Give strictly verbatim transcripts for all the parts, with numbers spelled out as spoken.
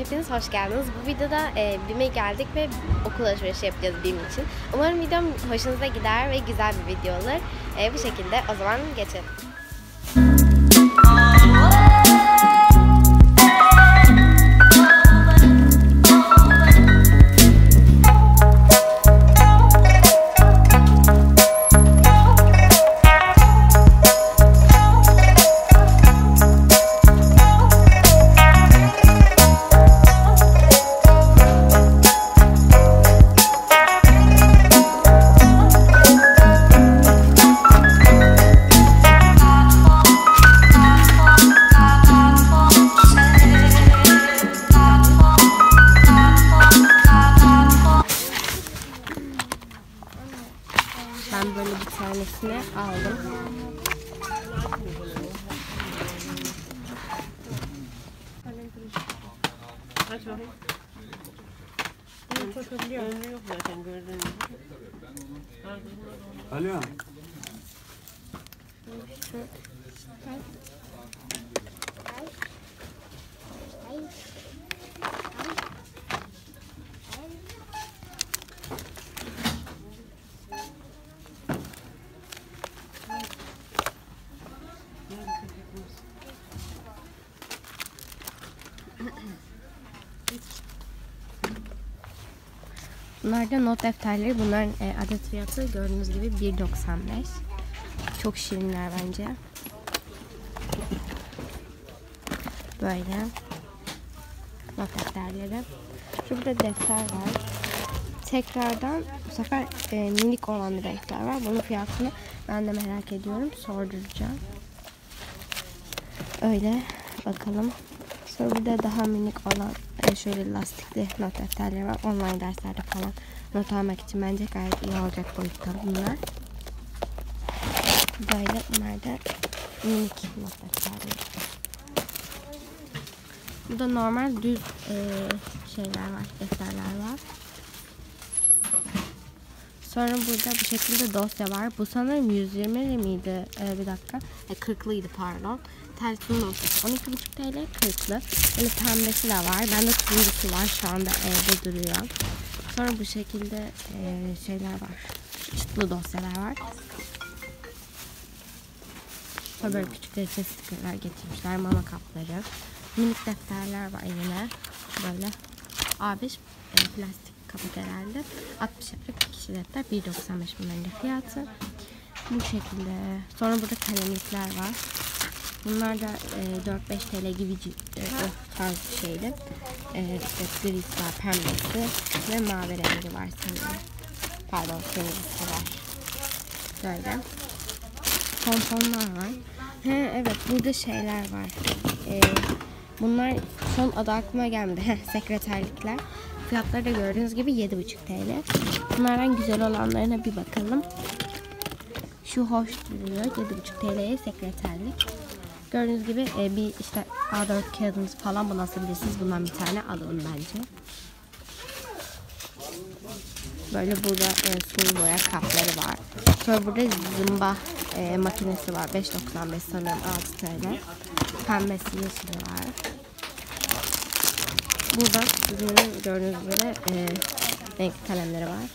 hepiniz hoş geldiniz. Bu videoda e, BİM'e geldik ve okul alışverişi yapacağız BİM için. Umarım videom hoşunuza gider ve güzel bir video olur. E, bu şekilde o zaman geçelim. Ben böyle bir tanesini aldım. Aç bakayım. Önlü yok zaten gördüğünüz gibi. Alo. Bunlar da not defterleri. Bunların e, adet fiyatı gördüğünüz gibi bir doksan beş. Çok şirinler bence. Böyle not defterleri. Şurada defter var. Tekrardan bu sefer e, minik olan bir defter var. Bunun fiyatını ben de merak ediyorum. Sorduracağım. Öyle bakalım. Sonra burada daha minik olan e, şöyle lastikli not defterleri var. Online derslerde falan not almak için bence gayet iyi olacak boyutta bunlar. Böyle bunlar da minik not defterleri. Burada normal düz e, şeyler var, defterler var. Sonra burada bu şekilde dosya var. Bu sanırım yüz yirmi miydi? Ee, bir dakika. E, kırklıydı pardon. Telefon dosyası on iki buçuk TL, kırklı. Böyle pembesi de var. Bende turuncusu var. Şu anda evde duruyor. Sonra bu şekilde e, şeyler var. Çıtlı dosyalar var. Sonra böyle küçük derece stikerler getirmişler. Mama kapları. Minik defterler var yine. Böyle A beş e, plastik kapak herhalde. altmış yaprak kişi defter bir doksan beş bunların da fiyatı. Bu şekilde. Sonra burada kalemlikler var. Bunlar da e, dört beş TL gibi e, o tarz bir şeydi. E, işte grisi var, pembesi ve mavi rengi var sanırım. Pardon, kırmızısı var. Böyle. Pomponlar var. He, evet, burada şeyler var. E, bunlar son adı aklıma gelmedi. Heh, sekreterlikler. Fiyatları da gördüğünüz gibi yedi buçuk TL. Bunlardan güzel olanlarına bir bakalım. Şu hoş duruyor. yedi buçuk TL'ye sekreterlik. Gördüğünüz gibi e, bir işte A dört kağıdınız falan bunu asabilirsiniz. Bundan bir tane alın bence. Böyle burada e, sulu boya kapları var. Sonra burada zımba e, makinesi var. beş doksan beş sanırım altı TL. Pembesi yeşili var. Burada sizin gördüğünüz gibi e, renkli kalemleri var.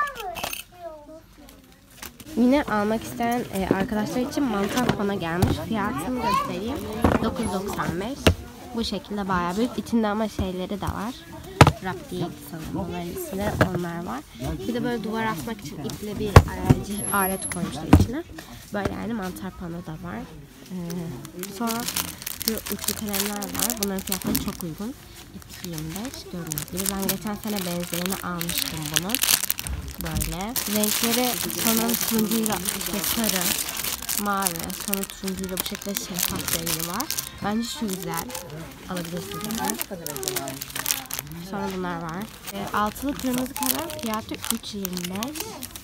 Yine almak isteyen e, arkadaşlar için mantar pano gelmiş. Fiyatını göstereyim. dokuz doksan beş. Bu şekilde bayağı büyük. İçinde ama şeyleri de var. Rap değil sanırım onların isimleri. Onlar var. Bir de böyle duvar asmak için iple bir aracı alet koymuşlar içine. Böyle yani mantar pano da var. Ee, sonra şu üçlü kalemler var. Bunların fiyatları çok uygun. iki yirmi beş gördüğünüz gibi. Ben geçen sene benzerini almıştım bunun. Böyle. Renkleri sanırım turuncuyla işte sarı, mavi, sonra turuncuyla bu şekilde şeffaf rengi var. Bence şu güzel. Alabilirsiniz. Sonra bunlar var. E, altılı kırmızı kalem fiyatı üç yirmi beş.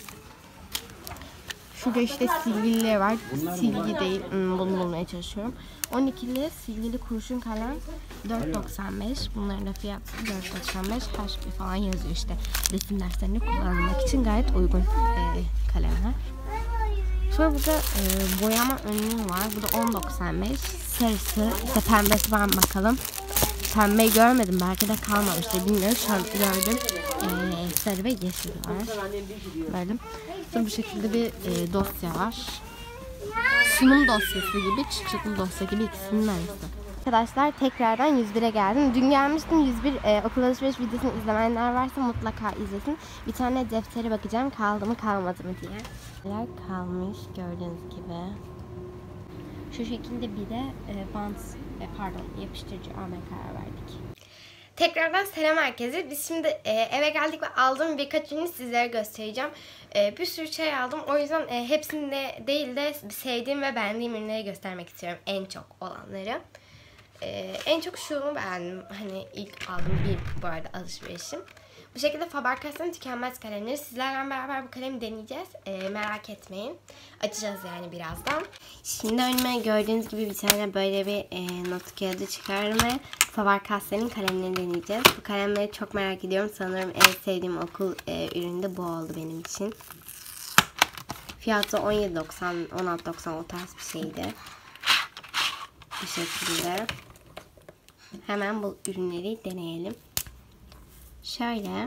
Şurada işte silgili var. Silgi değil. Hmm, bunu bulmaya çalışıyorum. on ikili silgili kurşun kalem dört doksan beş. Bunların da fiyatı dört doksan beş. H P falan yazıyor işte. Resim derslerinde kullanmak için gayet uygun e, kalemler. Sonra burada e, boyama önlüğü var. Bu da on doksan beş. Sarısı, işte pembesi var mı bakalım. pembeyi görmedim. Belki de kalmamıştır. Bilmiyorum. Şu an gördüm. Ee, sarı ve yeşil var. Böyle. Sonra bu şekilde bir e, dosya var. Sunum dosyası gibi, çıkışlı dosya gibi, ikisinin arası. Arkadaşlar tekrardan yüz bire geldim. Dün gelmiştim. yüz bir e, okul alışveriş videosunu izlemeyenler varsa mutlaka izlesin. Bir tane deftere bakacağım. Kaldı mı kalmadı mı diye. Neler kalmış gördüğünüz gibi. Şu şekilde bir de e, bant, e, pardon yapıştırıcı almaya karar verdik. Tekrardan selam herkese. Biz şimdi e, eve geldik ve aldığım birkaç ürünü sizlere göstereceğim. E, bir sürü şey aldım. O yüzden e, hepsini de değil de sevdiğim ve beğendiğim ürünleri göstermek istiyorum. En çok olanları. E, en çok şunu beğendim. Hani ilk aldığım bir bu arada alışverişim. Bu şekilde Faber-Castell'in tükenmez kalemleri. Sizlerle beraber bu kalemi deneyeceğiz. E, merak etmeyin. Açacağız yani birazdan. Şimdi önüme gördüğünüz gibi bir tane böyle bir e, not kağıdı çıkardım ve Faber-Castell'in kalemlerini deneyeceğiz. Bu kalemleri çok merak ediyorum. Sanırım en sevdiğim okul e, ürünü de bu oldu benim için. Fiyatı on yedi doksan, on altı doksan o tarz bir şeydi. Bu şekilde. Hemen bu ürünleri deneyelim. Şöyle.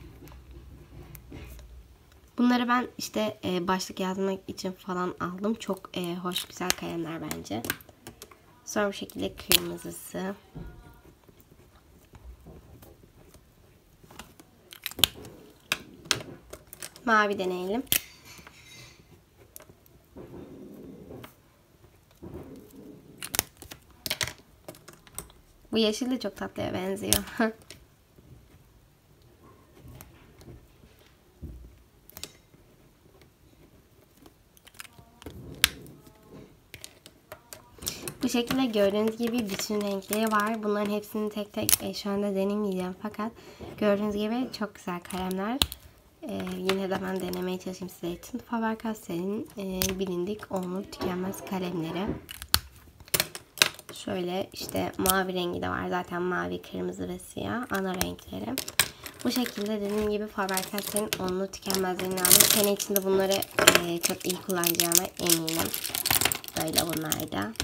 Bunları ben işte e, başlık yazmak için falan aldım. Çok e, hoş, güzel kalemler bence. Sonra bu şekilde kırmızısı. Mavi deneyelim. Bu yeşil de çok tatlıya benziyor. Bu şekilde gördüğünüz gibi bütün renkleri var. Bunların hepsini tek tek e, şu anda denemeyeceğim. Fakat gördüğünüz gibi çok güzel kalemler. E, yine de ben denemeye çalışayım sizler için. Faber-Castell'in e, bilindik onlu tükenmez kalemleri. Şöyle işte mavi rengi de var. Zaten mavi, kırmızı ve siyah ana renkleri. Bu şekilde dediğim gibi Faber-Castell'in onlu tükenmezlerini aldım. Sene içinde bunları e, çok iyi kullanacağıma eminim. Böyle bunlar da.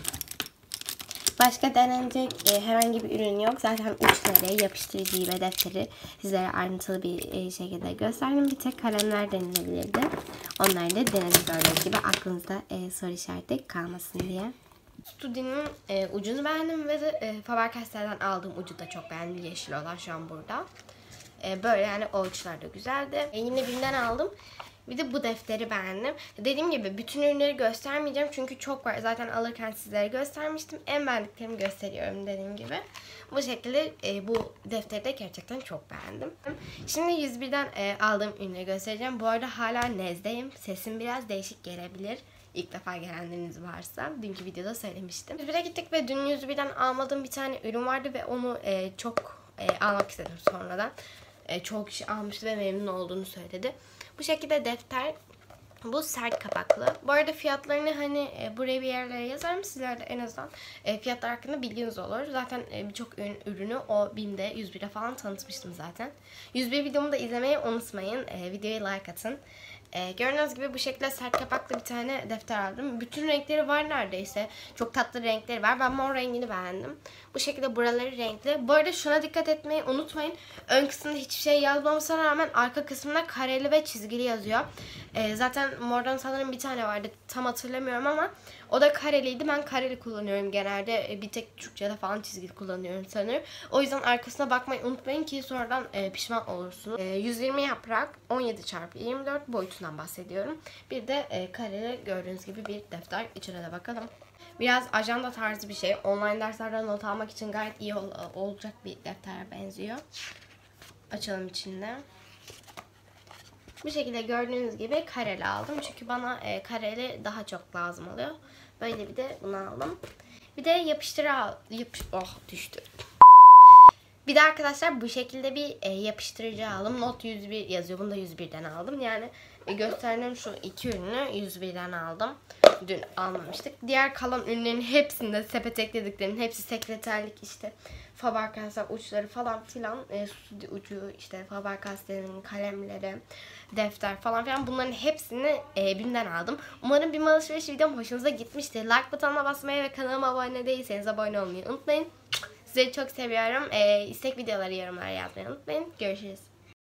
Başka denenecek e, herhangi bir ürün yok. Zaten uçları, yapıştırıcıyı ve defteri sizlere ayrıntılı bir e, şekilde gösterdim. Bir tek kalemler denilebilirdi. Onları da denedim gördüğünüz gibi. Aklınızda e, soru işareti kalmasın diye. Studi'nin e, ucunu beğendim ve de e, Faber-Castell'den aldığım ucu da çok beğendim. Yeşil olan şu an burada. E, böyle yani o uçlar da güzeldi. E, yine birinden aldım. Bir de bu defteri beğendim. Dediğim gibi bütün ürünleri göstermeyeceğim çünkü çok var. Zaten alırken sizlere göstermiştim. En beğendiklerimi gösteriyorum dediğim gibi. Bu şekilde e, bu defteri de gerçekten çok beğendim. Şimdi yüz birden e, aldığım ürünleri göstereceğim. Bu arada hala nezdeyim. Sesim biraz değişik gelebilir. İlk defa gelenleriniz varsa. Dünkü videoda söylemiştim. yüz bire gittik ve dün yüz birden almadığım bir tane ürün vardı ve onu e, çok e, almak istedim sonradan. E, çok kişi almıştı ve memnun olduğunu söyledi. Bu şekilde defter. Bu sert kapaklı. Bu arada fiyatlarını hani e, buraya bir yerlere yazarım. Sizler de en azından e, fiyatlar hakkında bilginiz olur. Zaten e, birçok ürün, ürünü o BİM'de yüz bire falan tanıtmıştım zaten. yüz bir videomu da izlemeyi unutmayın. E, videoya like atın. E, gördüğünüz gibi bu şekilde sert kapaklı bir tane defter aldım. Bütün renkleri var neredeyse. Çok tatlı renkleri var. Ben mor rengini beğendim. Bu şekilde buraları renkli. Bu arada şuna dikkat etmeyi unutmayın. Ön kısmında hiçbir şey yazmamasına rağmen arka kısmında kareli ve çizgili yazıyor. E, zaten mordan sanırım bir tane vardı. Tam hatırlamıyorum ama o da kareliydi. Ben kareli kullanıyorum genelde. E, bir tek Türkçe'de falan çizgili kullanıyorum sanırım. O yüzden arkasına bakmayı unutmayın ki sonradan e, pişman olursunuz. E, yüz yirmi yaprak, on yedi çarpı yirmi dört boyutundan bahsediyorum. Bir de e, kareli gördüğünüz gibi bir defter. İçine de bakalım. Biraz ajanda tarzı bir şey. Online derslerden not almak için gayet iyi ol olacak bir deftere benziyor. Açalım içinde. Bu şekilde gördüğünüz gibi kareli aldım. Çünkü bana e, kareli daha çok lazım oluyor. Böyle bir de bunu aldım. Bir de yapıştırı al. Yapış oh düştü. Bir de arkadaşlar bu şekilde bir e, yapıştırıcı aldım. Not yüz bir yazıyor. Bunu da yüz birden aldım. Yani e, gösterdiğim şu iki ürünü yüz birden aldım. Dün almamıştık. Diğer kalan ürünlerin hepsinde sepet eklediklerinin hepsi sekreterlik işte Faber-Castell uçları falan filan, e, stüdyo ucu işte Faber-Castell'in kalemleri, defter falan filan bunların hepsini e, BİM'den aldım. Umarım BİM alışveriş videom hoşunuza gitmiştir. Like butonuna basmayı ve kanalıma abone değilseniz abone olmayı unutmayın. Sizleri çok seviyorum. Ee, istek videoları yorumlara yazmayı unutmayın. Görüşürüz.